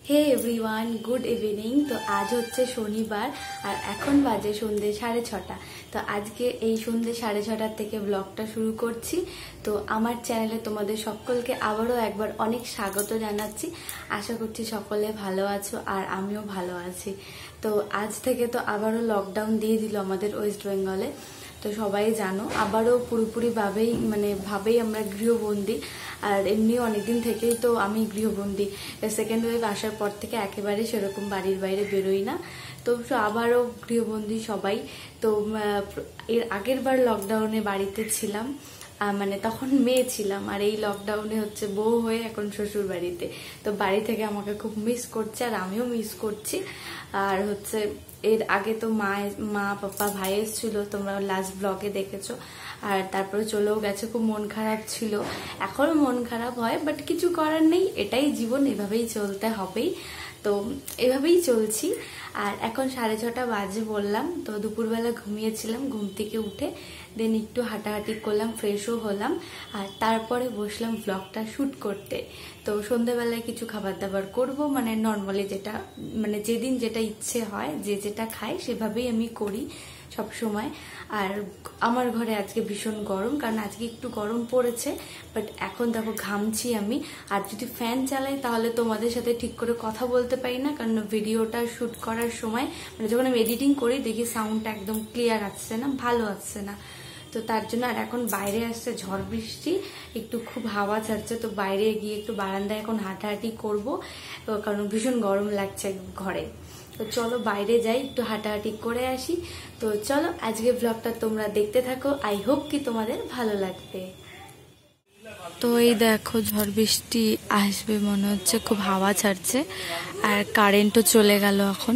হে everyone, good evening. তো আজ হচ্ছে শনিবার আর এখন বাজে সন্ধ্যে 6:30। তো আজকে এই সন্ধ্যে 6:30 থেকে ব্লগটা শুরু করছি। তো আমার চ্যানেলে তোমাদের সকলকে আবারও একবার অনেক স্বাগত জানাচ্ছি। আশা করছি সকলে ভালো আছো আর আমিও ভালো আছি। তো আজ থেকে তো আবারও লকডাউন দিয়ে দিল আমাদের ওয়েস্ট বেঙ্গলে। তো সবাই জানো আবারও পুরোপুরি ভাবেই আমরা গৃহবন্দী। আর এমনি অনেকদিন থেকেই তো আমি গৃহবন্দী। সেকেন্ড ওয়েভ আসার পর থেকে একেবারে সেরকম বাড়ির বাইরে বেরোই না। তো আবারও গৃহবন্দী সবাই। তো এর আগের বার লকডাউনে বাড়িতে ছিলাম, তখন মেয়ে ছিলাম, আর এই লকডাউনে হচ্ছে বউ হয়ে এখন শ্বশুর বাড়িতে। তো বাড়ি থেকে আমাকে খুব মিস করছে আর আমিও মিস করছি। আর হচ্ছে এর আগে তো মা পাপা ভাই এসেছিল, তোমরা লাস্ট ব্লগে দেখেছো। আর তারপরে চলেও গেছে, খুব মন খারাপ ছিল। এখনো মন খারাপ হয়, বাট কিছু করার নেই, এটাই জীবন, এভাবেই চলতে হবেই। তো এভাবেই চলছি। আর এখন 6:30 বাজে বললাম। তো দুপুরবেলা ঘুমিয়েছিলাম, ঘুম থেকে উঠে দেন একটু হাঁটাহাঁটি করলাম, ফ্রেশও হলাম, আর তারপরে বসলাম ব্লগটা শ্যুট করতে। তো সন্ধ্যাবেলায় কিছু খাবার দাবার করবো, নর্মালি যেটা যেদিন যেটা ইচ্ছে হয়, যেটা খাই সেভাবেই আমি করি সব সময়। আর আমার ঘরে আজকে ভীষণ গরম, কারণ আজকে একটু গরম পড়েছে, বাট এখন দেখো ঘামছি আমি। আর যদি ফ্যান চালাই তাহলে তোমাদের সাথে ঠিক করে কথা বলতে পারি না, কারণ ভিডিওটা শুট করার সময় যখন আমি এডিটিং করি দেখি সাউন্ডটা একদম ক্লিয়ার আসছে না, ভালো আসছে না। তো তার জন্য। আর এখন বাইরে আসছে ঝড় বৃষ্টি, একটু খুব হাওয়া ছাড়ছে। তো বাইরে গিয়ে একটু বারান্দায় এখন হাঁটাহাঁটি করবো, কারণ ভীষণ গরম লাগছে ঘরে। তো চলো বাইরে যাই, একটু হাঁটাহাঁটি করে আসি। তো চলো আজকে ব্লগটা তোমরা দেখতে থাকো, আই হোপ কি তোমাদের ভালো লাগবে। তো এই দেখো ঝড় বৃষ্টি আসবে মনে হচ্ছে, খুব হাওয়া ছাড়ছে আর কারেন্টও চলে গেল এখন।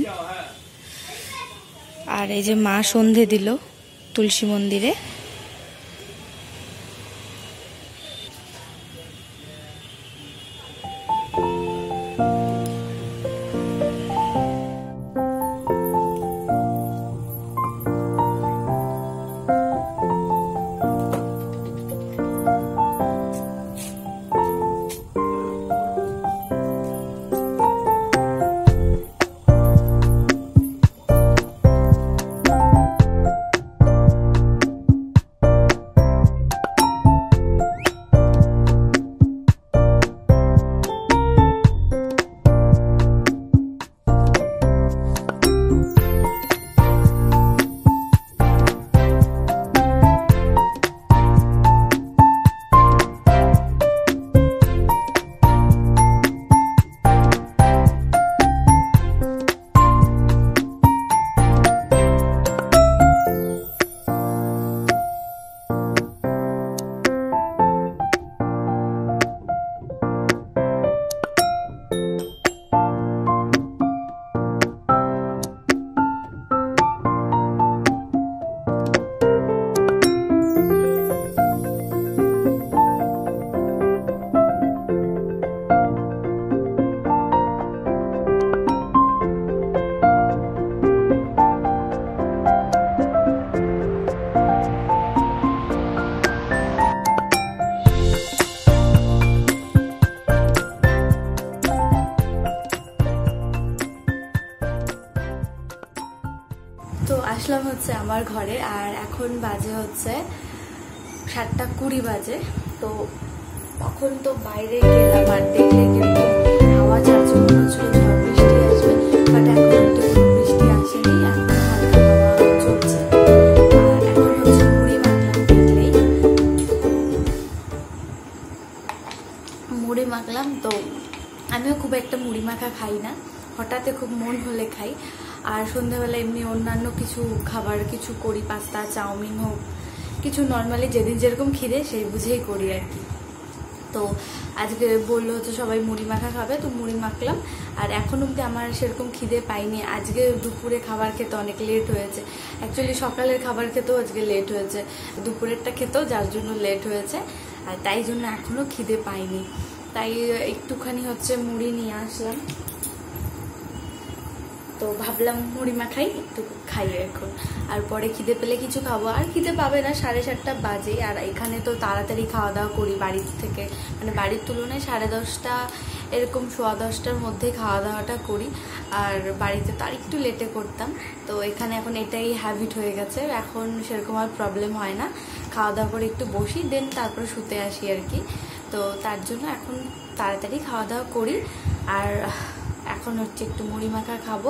আর এই যে মা সন্ধে দিল তুলসী মন্দিরে। তো আসলাম হচ্ছে আমার ঘরে, আর এখন বাজে হচ্ছে 7:20 বাজে। তো তখন তো বাইরে গেলাম আর দেখলে কিন্তু হাওয়া ছাড়ছে, মনে হচ্ছিল ঝড় বৃষ্টি আসবে, বাট এখন তো বৃষ্টি আসেনি, এখন হালকা হাওয়া চলছে। আর এখন হচ্ছে মুড়ি মাখলাম, দেখলেই মুড়ি মাখলাম। তো আমিও খুব একটা মুড়ি মাখা খাই না, হঠাৎ খুব মন হলে খাই। আর সন্ধ্যাবেলা এমনি অন্যান্য কিছু খাবার কিছু করি, পাস্তা চাউমিন হোক, কিছু নর্মালি যেদিন যেরকম খিদে সেই বুঝেই করি আর কি। তো আজকে বললো হচ্ছে সবাই মুড়ি মাখা খাবে, তো মুড়ি মাখলাম। আর এখন অব্দি আমার সেরকম খিদে পাইনি। আজকে দুপুরে খাবার খেতে অনেক লেট হয়েছে, অ্যাকচুয়ালি সকালের খাবার খেতেও আজকে লেট হয়েছে, দুপুরেরটা খেতেও যার জন্য লেট হয়েছে, আর তাই জন্য এখনো খিদে পাইনি। তাই একটুখানি হচ্ছে মুড়ি নিয়ে আসলাম। তো ভাবলাম মুড়ি মাখাই একটু খাই এখন, আর পরে খিদে পেলে কিছু খাবো। আর খিদে পাবে না, 7:30 বাজে। আর এখানে তো তাড়াতাড়ি খাওয়া দাওয়া করি বাড়ির থেকে, মানে বাড়ির তুলনায় 10:30 এরকম 10:15টার মধ্যে খাওয়া দাওয়াটা করি। আর বাড়িতে তো আর একটু লেটে করতাম, তো এখানে এখন এটাই হ্যাবিট হয়ে গেছে, এখন সেরকম আর প্রবলেম হয় না। খাওয়া দাওয়া করে একটু বসি, দেন তারপরে শুতে আসি আর কি। তো তার জন্য এখন তাড়াতাড়ি খাওয়া দাওয়া করি। আর এখন হচ্ছে একটু মুড়ি মাখা খাবো।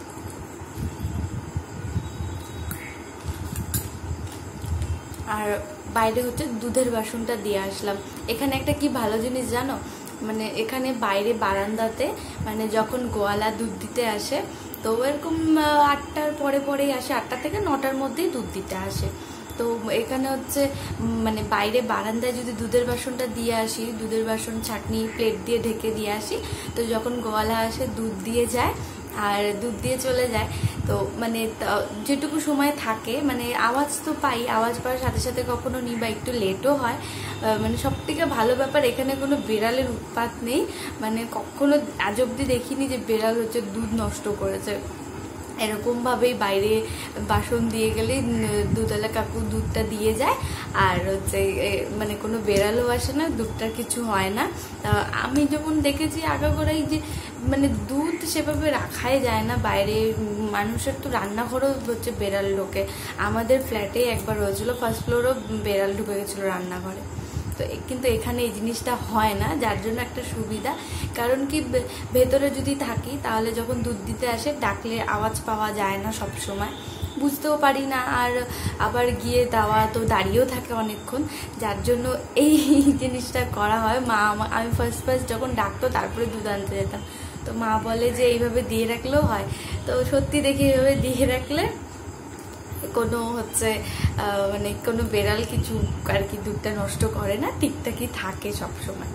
আর বাইরে হচ্ছে দুধের বাসনটা দিয়ে আসলাম। এখানে একটা কি ভালো জিনিস জানো, মানে এখানে বাইরে বারান্দাতে মানে যখন গোয়ালা দুধ দিতে আসে, তো এরকম 8টার পরেই আসে, 8টা থেকে 9টার মধ্যেই দুধ দিতে আসে। তো এখানে হচ্ছে মানে বাইরে বারান্দায় যদি দুধের বাসনটা দিয়ে আসি, দুধের বাসন ছাঁকনি প্লেট দিয়ে ঢেকে দিয়ে আসি, তো যখন গোয়ালা আসে দুধ দিয়ে যায় আর দুধ দিয়ে চলে যায়, তো মানে যেটুকু সময় থাকে মানে আওয়াজ তো পাই, আওয়াজ পাওয়ার সাথে সাথে কখনো নিই বা একটু লেটও হয়। মানে সব থেকে ভালো ব্যাপার এখানে কোনো বেড়ালের উৎপাত নেই, মানে কখনো আজ অব্দি দেখিনি যে বেড়াল হচ্ছে দুধ নষ্ট করেছে। এরকম ভাবেই বাইরে বাসন দিয়ে গেলে দুধওয়ালা কাকু দুধটা দিয়ে যায়, আর হচ্ছে মানে কোনো বেড়ালও আসে না, দুধটার কিছু হয় না। আমি যেমন দেখেছি আগাগোড়াই যে মানে দুধ সেভাবে রাখাই যায় না বাইরে, মানুষের তো রান্নাঘরও হচ্ছে বেড়াল ঢোকে। আমাদের ফ্ল্যাটে একবার হয়েছিল, ফার্স্ট ফ্লোরও বেড়াল ঢুকে গেছিল রান্নাঘরে। তো কিন্তু এখানে এই জিনিসটা হয় না, যার জন্য একটা সুবিধা। কারণ কি ভেতরে যদি থাকি তাহলে যখন দুধ দিতে আসে ডাকলে আওয়াজ পাওয়া যায় না, সব সময় বুঝতেও পারি না, আর আবার গিয়ে দেওয়া তো দাঁড়িয়েও থাকে অনেকক্ষণ, যার জন্য এই জিনিসটা করা হয়। আমি ফার্স্ট যখন ডাকতো তারপরে দুধ আনতে যেতাম, তো মা বলে যে এইভাবে দিয়ে রাখলেও হয়। তো সত্যি দেখি এইভাবে দিয়ে রাখলে কোনো হচ্ছে মানে কোনো বেড়াল কিছু আর কি দুধটা নষ্ট করে না, ঠিকঠাকই থাকে সব সময়।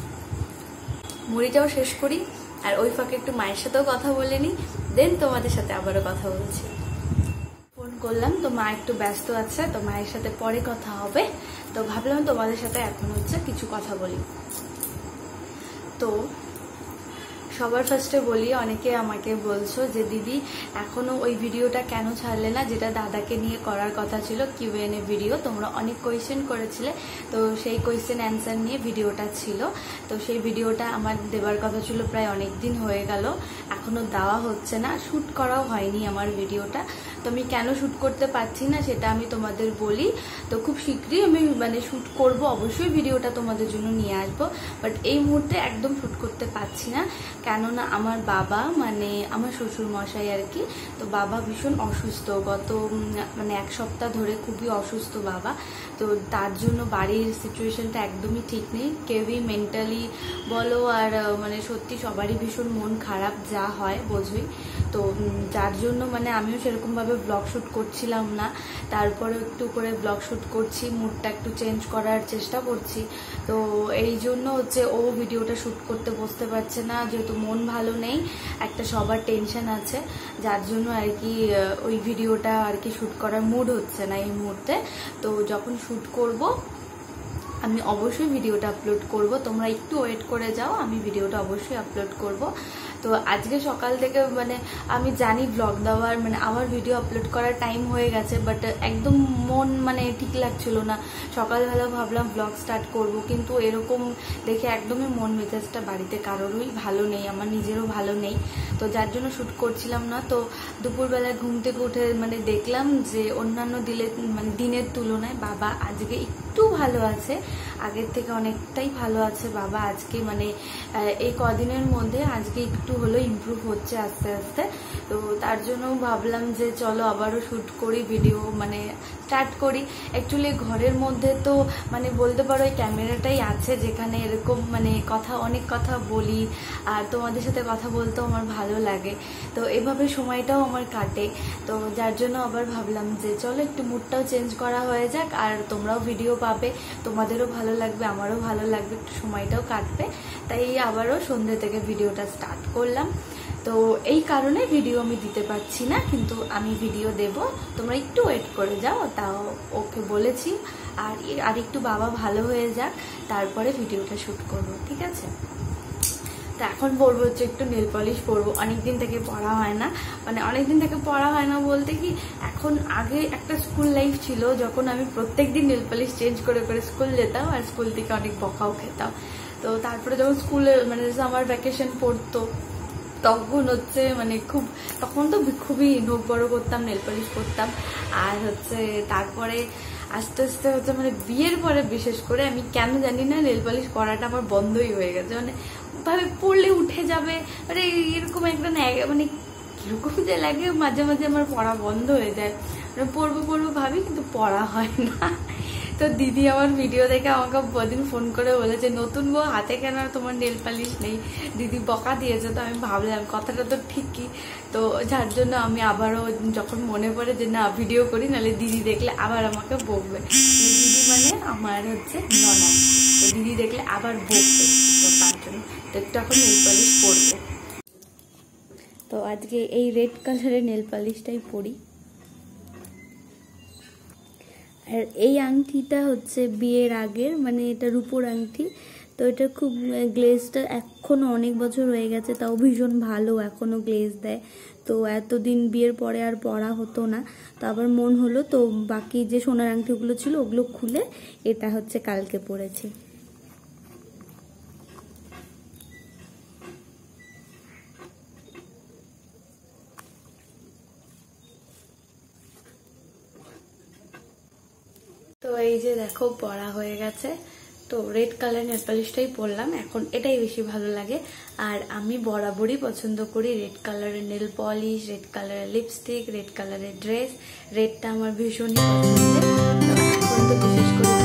মুড়িটাও শেষ করি, আর ওই ফাঁকে একটু মায়ের সাথেও কথা বলে নিই, দেন তোমাদের সাথে আবারও কথা বলছি। ফোন করলাম, তো মা একটু ব্যস্ত আছে, তো মায়ের সাথে পরে কথা হবে। তো ভাবলাম তোমাদের সাথে এখন হচ্ছে কিছু কথা বলি। তো সবার ফার্স্টে বলি, অনেকে আমাকে বলছো যে দিদি এখনো ওই ভিডিওটা কেন ছাড়লে না যেটা দাদাকে নিয়ে করার কথা ছিল, কিউএনএ ভিডিও। তোমরা অনেক কোয়েশ্চেন করেছিলে, তো সেই কোয়েশ্চেন অ্যান্সার নিয়ে ভিডিওটা ছিল। তো সেই ভিডিওটা আমার দেবার কথা ছিল, প্রায় অনেক দিন হয়ে গেল, এখনো দেওয়া হচ্ছে না, শ্যুট করাও হয়নি আমার ভিডিওটা। তো আমি কেন শ্যুট করতে পারছি না সেটা আমি তোমাদের বলি। তো খুব শীঘ্রই আমি মানে শ্যুট করব, অবশ্যই ভিডিওটা তোমাদের জন্য নিয়ে আসবো, বাট এই মুহূর্তে একদম শ্যুট করতে পারছি না। কেননা আমার বাবা মানে আমার শ্বশুর মশাই আর কি, তো বাবা ভীষণ অসুস্থ, গত মানে 1 সপ্তাহ ধরে খুবই অসুস্থ বাবা। তো তার জন্য বাড়ির সিচুয়েশনটা একদমই ঠিক নেই, কেউই মেন্টালি বলো আর মানে সত্যি সবারই ভীষণ মন খারাপ, যা হয় বোঝই। তো যার জন্য মানে আমিও সেরকমভাবে ব্লগ শ্যুট করছিলাম না, তারপরে একটু করে ব্লগ শ্যুট করছি, মুডটা একটু চেঞ্জ করার চেষ্টা করছি। তো এই জন্য হচ্ছে ও ভিডিওটা শ্যুট করতে বসতে পারছে না, যেহেতু মন ভালো নেই, একটা সবার টেনশন আছে, যার জন্য আর কি ওই ভিডিওটা আর কি শ্যুট করার মুড হচ্ছে না এই মুহূর্তে। তো যখন শ্যুট করব আমি অবশ্যই ভিডিওটা আপলোড করব, তোমরা একটু ওয়েট করে যাও, আমি ভিডিওটা অবশ্যই আপলোড করব। তো আজকে সকাল থেকে মানে আমি জানি ব্লগ দেওয়ার মানে আমার ভিডিও আপলোড করার টাইম হয়ে গেছে, বাট একদম মন মানে ঠিক লাগছিল না। সকালবেলা ভাবলাম ব্লগ স্টার্ট করব, কিন্তু এরকম দেখে একদমই মন মেজাজটা বাড়িতে কারোরই ভালো নেই, আমার নিজেরও ভালো নেই, তো যার জন্য শ্যুট করছিলাম না। তো দুপুরবেলায় ঘুম থেকে উঠে মানে দেখলাম যে অন্যান্য দিনের তুলনায় বাবা আজকে একটু ভালো আছে, আগের থেকে অনেকটাই ভালো আছে বাবা আজকে, মানে এই কদিনের মধ্যে আজকে একটু হলো ইমপ্রুভ হচ্ছে আস্তে আস্তে। তো তার জন্য ভাবলাম যে চলো আবারও শ্যুট করি, ভিডিও মানে স্টার্ট করি। অ্যাকচুয়ালি ঘরের মধ্যে তো মানে বলতে পারো এই ক্যামেরাটাই আছে, যেখানে এরকম মানে অনেক কথা বলি, আর তোমাদের সাথে কথা বলতেও আমার ভালো লাগে, তো এভাবে সময়টাও আমার কাটে। তো যার জন্য আবার ভাবলাম যে চলো একটু মুডটাও চেঞ্জ করা হয়ে যাক, আর তোমরাও ভিডিও পাবে, তোমাদেরও ভালো লাগবে, আমারও ভালো লাগবে, একটু সময়টাও কাটবে। তাই আবারও সন্ধ্যে থেকে ভিডিওটা স্টার্ট করলাম। তো এই কারণে ভিডিও আমি দিতে পারছি না, কিন্তু আমি ভিডিও দেব, তোমরা একটু ওয়েট করে যাও, তাও ওকে বলেছি। আর একটু বাবা ভালো হয়ে যাক, তারপরে ভিডিওটা শ্যুট করব, ঠিক আছে? তো এখন পরবো হচ্ছে একটু নেল পলিশ পরবো, অনেকদিন থেকে পরা হয় না, মানে অনেকদিন থেকে পরা হয় না বলতে কি, এখন আগে একটা স্কুল লাইফ ছিল যখন আমি প্রত্যেকদিন নেল পলিশ চেঞ্জ করে করে স্কুল যেতাম, আর স্কুল থেকে অনেক বকাও খেতাম। তো তারপরে যখন স্কুলে মানে সামার ভ্যাকেশন পড়তো তখন হচ্ছে মানে তখন তো খুবই নখ বড় করতাম, নেল পলিশ করতাম। আর হচ্ছে তারপরে আস্তে আস্তে হচ্ছে মানে বিয়ের পরে বিশেষ করে আমি কেন জানি না নেল পলিশ করাটা আমার বন্ধই হয়ে গেছে। মানে ভাবে পড়লে উঠে যাবে, মানে এরকম একটা মানে কিরকম যে লাগে, মাঝে মাঝে আমার পড়া বন্ধ হয়ে যায়। মানে পড়বো ভাবি কিন্তু পড়া হয় না। তো দিদি আমার ভিডিও দেখে আমাকে কদিন ফোন করে বলেছে, নতুন বউ হাতে কেন তোমার নেল পালিশ নেই? দিদি বকা দিয়েছে। তো আমি ভাবলাম কথাটা তো ঠিকই, তো যার জন্য আমি আবারও যখন মনে পড়ে যে না ভিডিও করি, নাহলে দিদি দেখলে আবার আমাকে বকবে। দিদি মানে আমার হচ্ছে ননদ, তো দিদি দেখলে আবার বকবে, তো তার জন্য তো একটু এখন নেল পালিশ পরবো। তো আজকে এই রেড কালারের নেল পালিশটাই পরি। আর এই আংটিটা হচ্ছে বিয়ের আগের, মানে এটা রূপোর আংটি। তো এটা খুব গ্লেজটা এখনও অনেক বছর হয়ে গেছে, তাও ভীষণ ভালো, এখনও গ্লেজ দেয়। তো এতদিন বিয়ের পরে আর পরা হতো না, তো আবার মন হলো, তো বাকি যে সোনার আংটিগুলো ছিল ওগুলো খুলে এটা হচ্ছে কালকে পরেছি। তো এই যে দেখো পরা হয়ে গেছে। তো রেড কালার নেল পলিশটাই পরলাম, এখন এটাই বেশি ভালো লাগে। আর আমি বরাবরই পছন্দ করি রেড কালারের নেল পলিশ, রেড কালারের লিপস্টিক, রেড কালারের ড্রেস। রেডটা আমার ভীষণই পছন্দের, এখন তো বিশেষ করে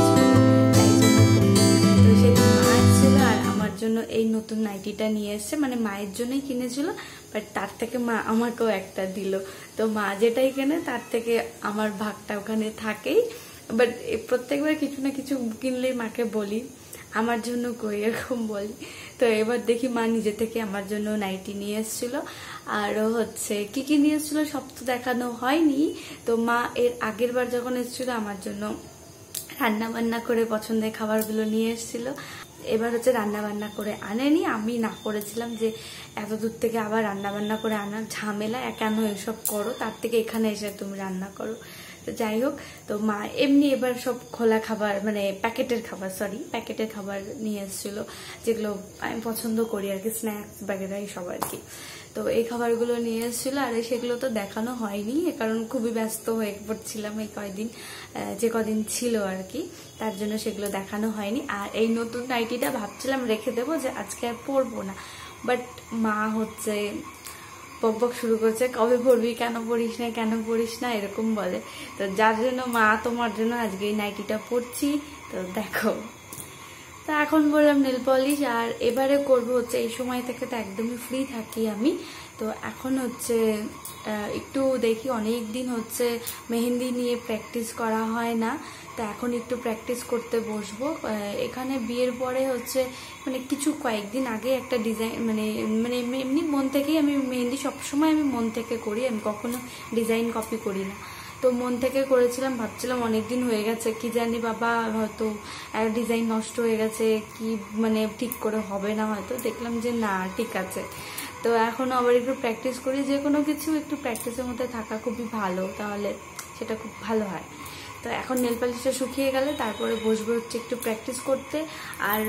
তো সেদিন মা এসেছিল আর আমার জন্য এই নতুন নাইটিটা নিয়ে এসছে, মানে মায়ের জন্যই কিনেছিল, বাট তার থেকে মা আমাকেও একটা দিল। তো মা যেটাই কেনে তার থেকে আমার ভাগটা ওখানে থাকেই, বাট প্রত্যেকবার কিছু না কিছু কিনলেই মাকে বলি আমার জন্য কই, এরকম বলি। তো এবার দেখি মা নিজে থেকে আমার জন্য নাইটি নিয়ে এসেছিল। আরও হচ্ছে কি কি নিয়ে এসেছিল সব তো দেখানো হয়নি। তো মা এর আগের বার যখন এসেছিল আমার জন্য রান্না বান্না করে পছন্দের খাবারগুলো নিয়ে এসেছিল। এবার হচ্ছে রান্না বান্না করে আনেনি, আমি না করেছিলাম যে এত দূর থেকে আবার রান্না বান্না করে আনার ঝামেলা, কেন এসব করো, তার থেকে এখানে এসে তুমি রান্না করো। তো যাই হোক, তো মা এমনি এবার সব খোলা খাবার, মানে প্যাকেটের খাবার নিয়ে এসেছিল, যেগুলো আমি পছন্দ করি আর কি, স্ন্যাক্স বাগেরা সব আর কি। তো এই খাবারগুলো নিয়ে এসেছিল, আর সেগুলো তো দেখানো হয়নি কারণ খুবই ব্যস্ত হয়ে পড়ছিলাম এই কয়দিন, যে কদিন ছিল আর কি, তার জন্য সেগুলো দেখানো হয়নি। আর এই নতুন নাইটিটা ভাবছিলাম রেখে দেবো, যে আজকে আর পরবো না, বাট মা হচ্ছে বকবক শুরু করছে, কবে পড়বি, কেন পড়িস না এরকম বলে। তো যার জন্য মা তোমার জন্য আজকে এই নাইটিটা পরছি, তো দেখো। তো এখন বললাম নেল পলিশ, আর এবারে করবো হচ্ছে এই সময় থেকে তো একদমই ফ্রি থাকি আমি। তো এখন হচ্ছে একটু দেখি, অনেক দিন হচ্ছে মেহেন্দি নিয়ে প্র্যাকটিস করা হয় না, তো এখন একটু প্র্যাকটিস করতে বসবো। এখানে বিয়ের পরে হচ্ছে মানে কয়েকদিন আগে একটা ডিজাইন মানে মানে এমনি মন থেকেই আমি মেহেন্দি সবসময় আমি মন থেকে করি, আমি কখনো ডিজাইন কপি করি না। তো মন থেকে করেছিলাম, ভাবছিলাম অনেকদিন হয়ে গেছে, কি জানি বাবা হয়তো ডিজাইন নষ্ট হয়ে গেছে, কি মানে ঠিক করে হবে না, হয়তো দেখলাম যে না ঠিক আছে। তো এখন আবার একটু প্র্যাকটিস করি, যে কোনো কিছু একটু প্র্যাকটিসের মধ্যে থাকা খুবই ভালো, তাহলে সেটা খুব ভালো হয়। তো এখন নেল পালিশটা শুকিয়ে গেলে তারপরে বসবো হচ্ছে একটু প্র্যাকটিস করতে। আর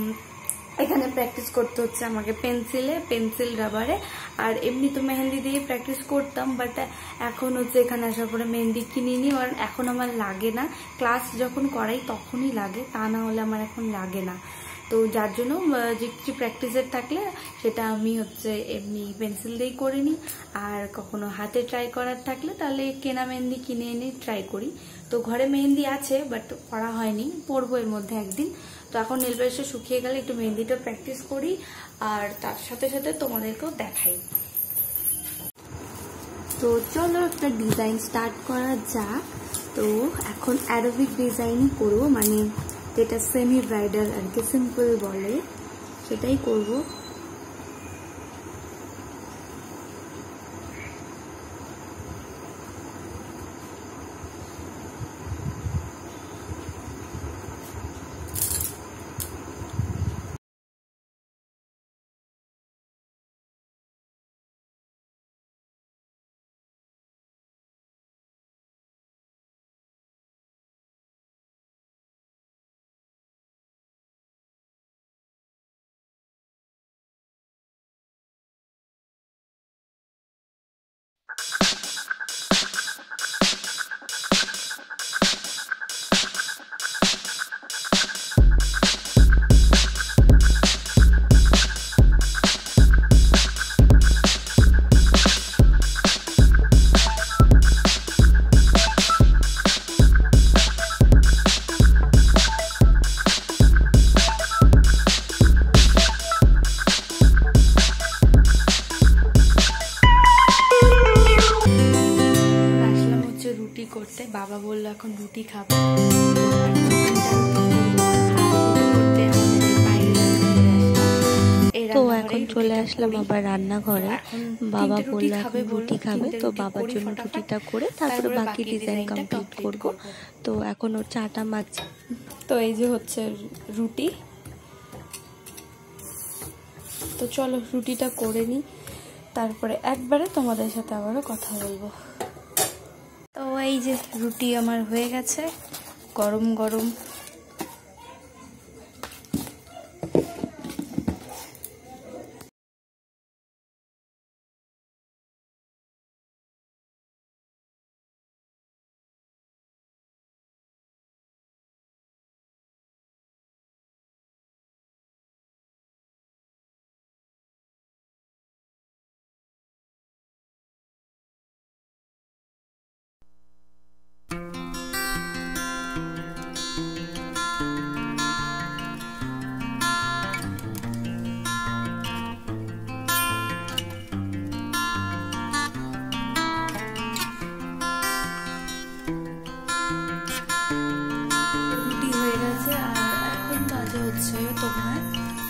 এখানে প্র্যাকটিস করতে হচ্ছে আমাকে পেন্সিল রাবারে, আর এমনি তো মেহেন্দি দিয়ে প্র্যাকটিস করতাম, বাট এখন হচ্ছে এখানে আসার পরে মেহেন্দি কিনিনি, আর এখন আমার লাগে না, ক্লাস যখন করাই তখনই লাগে, তা না হলে আমার এখন লাগে না। তো যার জন্য যে কিছু প্র্যাকটিসের থাকলে সেটা আমি হচ্ছে এমনি পেন্সিল দিয়েই করে নিই, আর কখনো হাতে ট্রাই করার থাকলে তাহলে কেনা মেহেন্দি কিনে এনে ট্রাই করি। তো ঘরে মেহেন্দি আছে বাট করা হয়নি, পরবো এর মধ্যে একদিন। তো এখন নেল পালিশটা শুকিয়ে গেলে একটু মেহেন্দিটা প্র্যাকটিস করি, আর তার সাথে সাথে তোমাদেরকেও দেখাই। তো চলো একটা ডিজাইন স্টার্ট করা যাক। তো এখন অ্যারোবিক ডিজাইনই করবো, মানে যেটা সেমি ব্রাইডাল আর কি সিম্পল বলে সেটাই করবো। করতে। বাবা বললো এখন রুটি খাবে। তো এখন চলে আসলাম আবার রান্নাঘরে। বাবা বললো এখন রুটি খাবে, তো বাবার জন্য রুটিটা করে তারপরে বাকি ডিজাইন কমপ্লিট করব। তো এখন ওর চাটা মাখছি। তো এই যে হচ্ছে রুটি, তো চলো রুটিটা করে নিই, তারপরে একবারে তোমাদের সাথে আবারও কথা বলবো। তো এই যে রুটি আমার হয়ে গেছে, গরম গরম। তোমার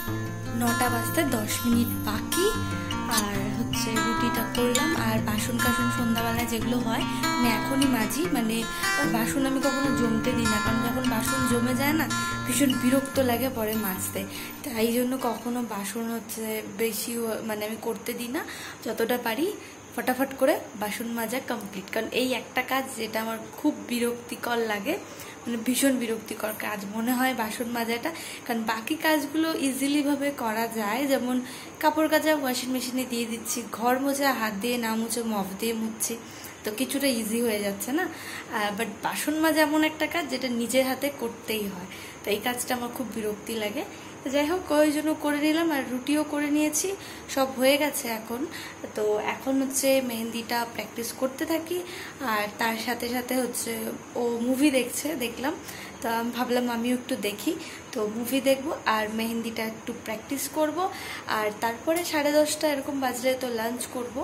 9টা বাজতে 10 মিনিট বাকি। আর হচ্ছে রুটিটা করলাম, আর বাসন কাসন সন্ধ্যাবেলায় যেগুলো হয় আমি এখনই মাজি। মানে বাসন আমি কখনো জমতে দিই না, কারণ যখন বাসন জমে যায় না ভীষণ বিরক্ত লাগে পরে মাজতে। তাই জন্য কখনো বাসন হচ্ছে বেশি মানে আমি করতে দিই না, যতটা পারি ফটাফট করে বাসন মাজা কমপ্লিট। কারণ এই একটা কাজ যেটা আমার খুব বিরক্তিকর লাগে, মানে ভীষণ বিরক্তিকর কাজ মনে হয় বাসন মাজাটা। কারণ বাকি কাজগুলো ইজিলি ভাবে করা যায়, যেমন কাপড় কাচা ওয়াশিং মেশিনে দিয়ে দিচ্ছি, ঘর মোছা হাত দিয়ে না মুছে মপ দিয়ে মুছছি, তো কিছুটা ইজি হয়ে যাচ্ছে না। বাট বাসন মাজা এমন একটা কাজ যেটা নিজের হাতে করতেই হয়, তো এই কাজটা আমার খুব বিরক্তি লাগে। তো যাই হোক ওই জন্য করে নিলাম, আর রুটিও করে নিয়েছি, সব হয়ে গেছে এখন। তো এখন হচ্ছে মেহেন্দিটা প্র্যাকটিস করতে থাকি, আর তার সাথে সাথে হচ্ছে ও মুভি দেখলাম, তো আমি ভাবলাম আমিও একটু দেখি। তো মুভি দেখবো আর মেহেন্দিটা একটু প্র্যাকটিস করব, আর তারপরে 10:30 এরকম বাজলে তো লাঞ্চ করব,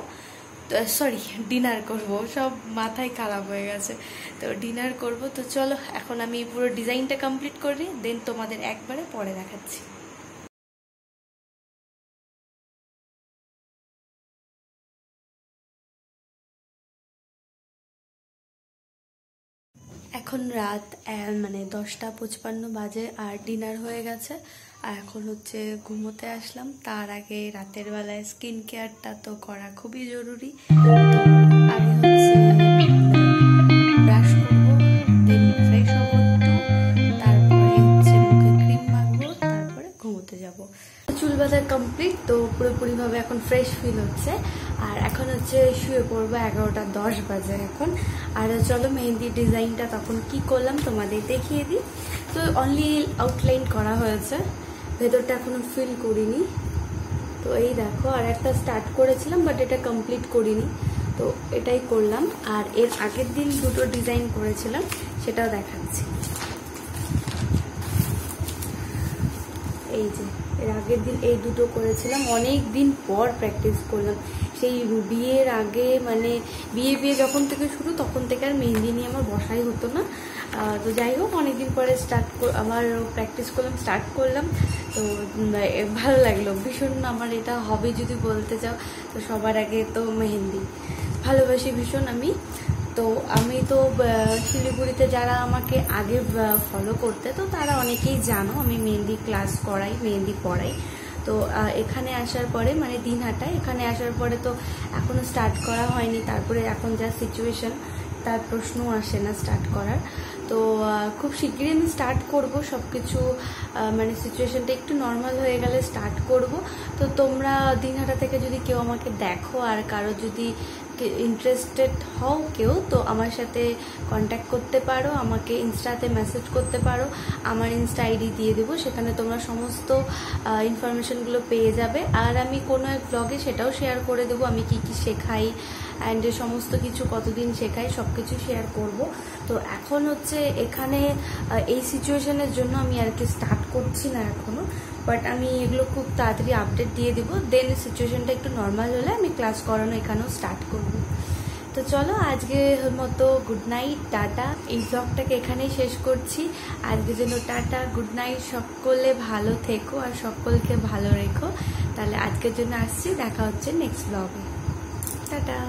সরি ডিনার করব, সব মাথায় খারাপ হয়ে গেছে। তো ডিনার করব। তো চলো এখন আমি পুরো ডিজাইনটা কমপ্লিট করি, দেন তোমাদের একবারে পরে দেখাচ্ছি। এখন রাত মানে 10:55 বাজে, আর ডিনার হয়ে গেছে, আর এখন হচ্ছে ঘুমোতে আসলাম। তার আগে রাতের বেলায় স্কিন কেয়ারটা তো করা খুবই জরুরি। আগে হচ্ছে ব্রাশ করবো, দেন ফ্রেশ হবো একটু, তারপরে হচ্ছে মুখে ক্রিম মাখবো, তারপরে ঘুমোতে যাবো। চুল বাঁধা কমপ্লিট, তো পুরোপুরিভাবে এখন ফ্রেশ ফিল হচ্ছে। আর এখন হচ্ছে শুয়ে পড়বো, 11:10 বাজে এখন। আর চলো মেহেন্দির ডিজাইনটা তখন কি করলাম তোমাদের দেখিয়ে দিই। তো অনলি আউটলাইন করা হয়েছে, ভেতরটা এখনো ফিল করিনি। তো এই দেখো, আর একটা স্টার্ট করেছিলাম বাট এটা কমপ্লিট করিনি, তো এটাই করলাম। আর এর আগের দিন দুটো ডিজাইন করেছিলাম, সেটাও দেখাচ্ছি। এই যে এর আগের দিন এই দুটো করেছিলাম, অনেক দিন পর প্র্যাকটিস করলাম। সেই বিয়ের আগে, মানে বিয়ে যখন থেকে শুরু, তখন থেকে আর মেহেন্দি নিয়ে আমার বসাই হতো না। তো যাই হোক অনেকদিন পরে আমার প্র্যাকটিস করলাম, স্টার্ট করলাম। তো ভালো লাগলো ভীষণ। আমার এটা হবি যদি বলতে চাও, তো সবার আগে তো মেহেন্দি ভালোবাসি ভীষণ আমি। তো আমি তো শিলিগুড়িতে যারা আমাকে আগে ফলো করতে, তো তারা অনেকেই জানো আমি মেহেন্দি ক্লাস করাই, মেহেন্দি পড়াই। তো এখানে আসার পরে, মানে দিনহাটায় এখানে আসার পরে তো এখনো স্টার্ট করা হয়নি। তারপরে এখন যা সিচুয়েশন, তার প্রশ্নও আসে না স্টার্ট করার। তো খুব শিগগিরই আমি স্টার্ট করব সবকিছু, মানে সিচুয়েশনটা একটু নর্মাল হয়ে গেলে স্টার্ট করব। তো তোমরা দিনহাটা থেকে যদি কেউ আমাকে দেখো, আর কারো যদি ইন্টারেস্টেড হও কেউ, তো আমার সাথে কন্ট্যাক্ট করতে পারো, আমাকে ইনস্টাতে মেসেজ করতে পারো। আমার ইনস্টা আইডি দিয়ে দেবো, সেখানে তোমরা সমস্ত ইনফরমেশনগুলো পেয়ে যাবে। আর আমি কোনো এক ব্লগে সেটাও শেয়ার করে দেবো, আমি কি কি শেখাই অ্যান্ড সমস্ত কিছু কতদিন শেখাই সব কিছু শেয়ার করব। তো এখন হচ্ছে এখানে এই সিচুয়েশনের জন্য আমি আর কি স্টার্ট করছি না এখনো, বাট আমি এগুলো খুব তাড়াতাড়ি আপডেট দিয়ে দিব। দেন সিচুয়েশনটা একটু নর্মাল হলে আমি ক্লাস করানো এখানেও স্টার্ট করব। তো তো চলো আজকের মতো গুড নাইট, টাটা। এই ব্লগটাকে এখানেই শেষ করছি। আজকের জন্য টাটা, গুড নাইট। সকলে ভালো থেকো আর সকলকে ভালো রেখো। তাহলে আজকের জন্য আসছি, দেখা হচ্ছে নেক্সট ব্লগে। টাটা।